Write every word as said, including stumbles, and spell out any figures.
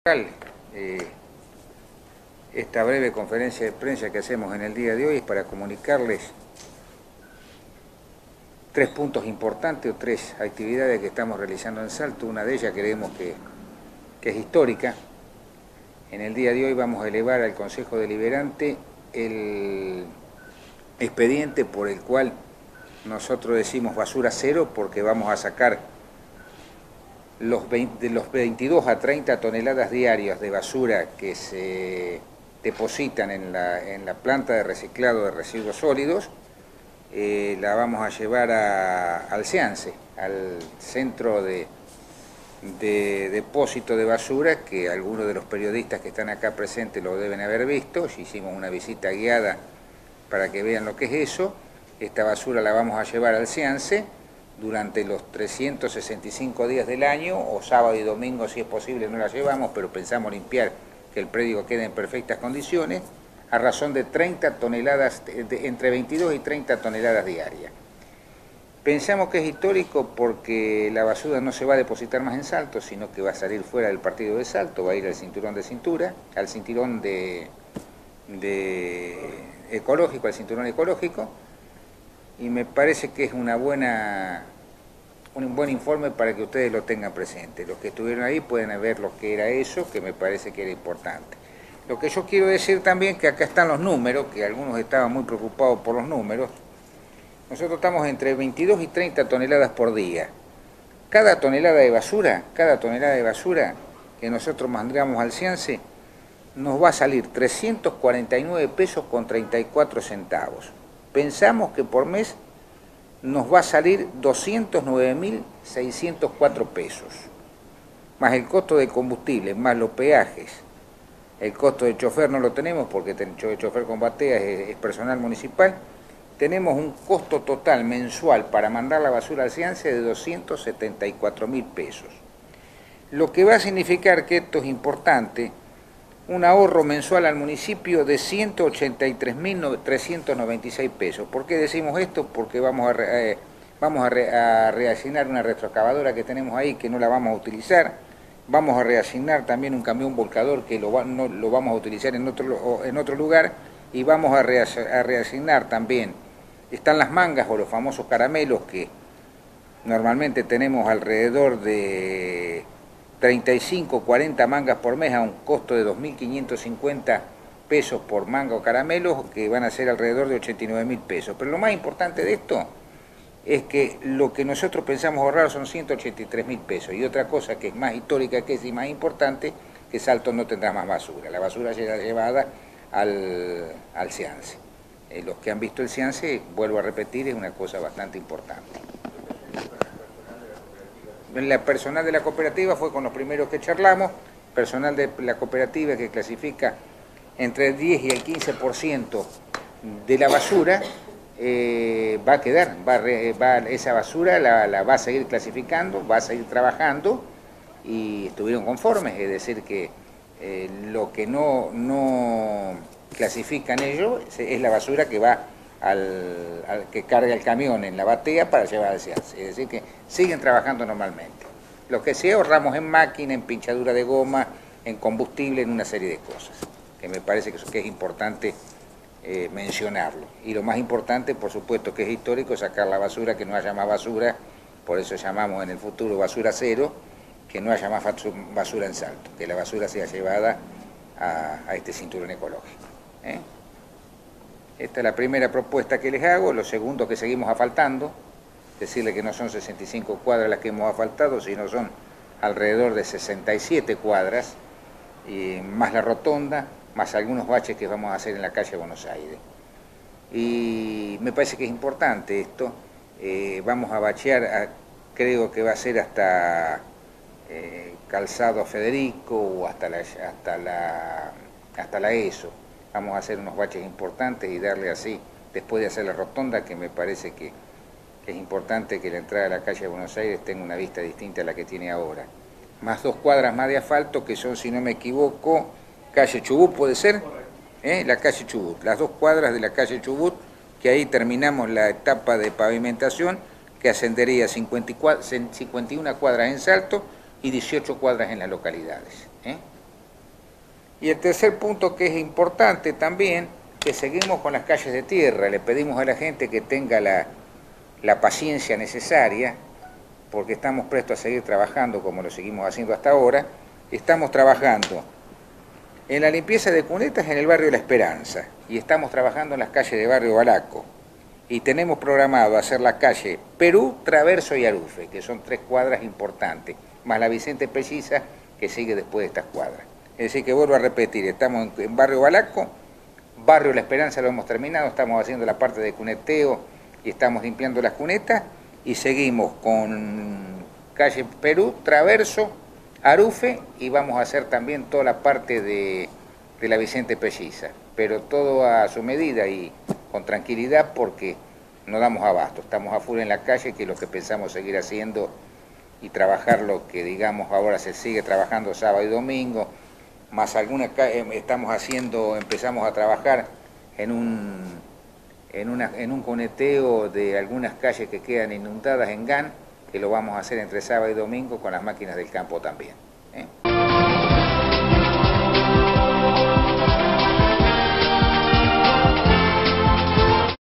Eh, esta breve conferencia de prensa que hacemos en el día de hoy es para comunicarles tres puntos importantes o tres actividades que estamos realizando en Salto. Una de ellas creemos que, que es histórica. En el día de hoy vamos a elevar al Consejo Deliberante el expediente por el cual nosotros decimos basura cero, porque vamos a sacar los veinte, de los veintidós a treinta toneladas diarias de basura que se depositan en la, en la planta de reciclado de residuos sólidos. Eh, la vamos a llevar a, al SEANSE, al centro de, de depósito de basura, que algunos de los periodistas que están acá presentes lo deben haber visto. Hicimos una visita guiada para que vean lo que es eso. Esta basura la vamos a llevar al SEANSE durante los trescientos sesenta y cinco días del año, o sábado y domingo si es posible no la llevamos, pero pensamos limpiar que el predio quede en perfectas condiciones, a razón de treinta toneladas, de, entre veintidós y treinta toneladas diarias. Pensamos que es histórico porque la basura no se va a depositar más en Salto, sino que va a salir fuera del partido de Salto, va a ir al cinturón de cintura, al cinturón de, de ecológico, al cinturón ecológico, y me parece que es una buena, un buen informe para que ustedes lo tengan presente. Los que estuvieron ahí pueden ver lo que era eso, que me parece que era importante. Lo que yo quiero decir también, que acá están los números, que algunos estaban muy preocupados por los números. Nosotros estamos entre veintidós y treinta toneladas por día. Cada tonelada de basura, cada tonelada de basura que nosotros mandamos al SEANSE, nos va a salir trescientos cuarenta y nueve pesos con treinta y cuatro centavos. Pensamos que por mes nos va a salir doscientos nueve mil seiscientos cuatro pesos, más el costo de combustible, más los peajes. El costo de chofer no lo tenemos porque el chofer con batea es, es personal municipal. Tenemos un costo total mensual para mandar la basura al SEANSE de doscientos setenta y cuatro mil pesos. Lo que va a significar, que esto es importante, un ahorro mensual al municipio de ciento ochenta y tres mil trescientos noventa y seis pesos. ¿Por qué decimos esto? Porque vamos a, re, eh, vamos a, re, a reasignar una retroexcavadora que tenemos ahí, que no la vamos a utilizar. Vamos a reasignar también un camión volcador que lo, va, no, lo vamos a utilizar en otro, en otro lugar, y vamos a, rea, a reasignar también, están las mangas o los famosos caramelos, que normalmente tenemos alrededor de treinta y cinco, cuarenta mangas por mes a un costo de dos mil quinientos cincuenta pesos por manga o caramelos, que van a ser alrededor de ochenta y nueve mil pesos. Pero lo más importante de esto es que lo que nosotros pensamos ahorrar son ciento ochenta y tres mil pesos. Y otra cosa que es más histórica, que es y más importante, que Salto no tendrá más basura. La basura será llevada al, al SEANSE. Eh, los que han visto el SEANSE, vuelvo a repetir, es una cosa bastante importante. La personal de la cooperativa fue con los primeros que charlamos. Personal de la cooperativa que clasifica entre el diez y el quince por ciento de la basura, eh, va a quedar, va, va, esa basura la, la va a seguir clasificando, va a seguir trabajando, y estuvieron conformes, es decir que eh, lo que no, no clasifican ellos es la basura que va Al, al que carga el camión en la batea para llevar al SEANSE, es decir que siguen trabajando normalmente. Lo que sí ahorramos en máquina, en pinchadura de goma, en combustible, en una serie de cosas, que me parece que, que es importante eh, mencionarlo. Y lo más importante, por supuesto que es histórico, sacar la basura, que no haya más basura, por eso llamamos en el futuro basura cero, que no haya más basura en Salto, que la basura sea llevada a, a este cinturón ecológico. ¿eh? Esta es la primera propuesta que les hago. Lo segundo, que seguimos asfaltando, decirle que no son sesenta y cinco cuadras las que hemos asfaltado, sino son alrededor de sesenta y siete cuadras, y más la rotonda, más algunos baches que vamos a hacer en la calle Buenos Aires. Y me parece que es importante esto. Eh, vamos a bachear, a, creo que va a ser hasta eh, Calzado Federico o hasta la, hasta la, hasta la ESO. Vamos a hacer unos baches importantes y darle así, después de hacer la rotonda, que me parece que, que es importante que la entrada a la calle de Buenos Aires tenga una vista distinta a la que tiene ahora. Más dos cuadras más de asfalto, que son, si no me equivoco, calle Chubut, ¿puede ser? ¿Eh? La calle Chubut, las dos cuadras de la calle Chubut, que ahí terminamos la etapa de pavimentación, que ascendería cincuenta y una cuadras en Salto y dieciocho cuadras en las localidades. ¿eh? Y el tercer punto que es importante también, que seguimos con las calles de tierra. Le pedimos a la gente que tenga la, la paciencia necesaria, porque estamos prestos a seguir trabajando como lo seguimos haciendo hasta ahora. Estamos trabajando en la limpieza de cunetas en el barrio La Esperanza y estamos trabajando en las calles de barrio Balaco. Y tenemos programado hacer la calle Perú, Traverso y Arufe, que son tres cuadras importantes, más la Vicente Pelliza, que sigue después de estas cuadras. Es decir, que vuelvo a repetir, estamos en, en barrio Balaco, barrio La Esperanza lo hemos terminado, estamos haciendo la parte de cuneteo y estamos limpiando las cunetas, y seguimos con calle Perú, Traverso, Arufe, y vamos a hacer también toda la parte de, de la Vicente Pelliza, pero todo a su medida y con tranquilidad, porque no damos abasto, estamos a full en la calle, que es lo que pensamos seguir haciendo y trabajar lo que digamos ahora se sigue trabajando sábado y domingo, más algunas estamos haciendo, empezamos a trabajar en un, en, una, en un coneteo de algunas calles que quedan inundadas en G A N, que lo vamos a hacer entre sábado y domingo con las máquinas del campo también, ¿eh?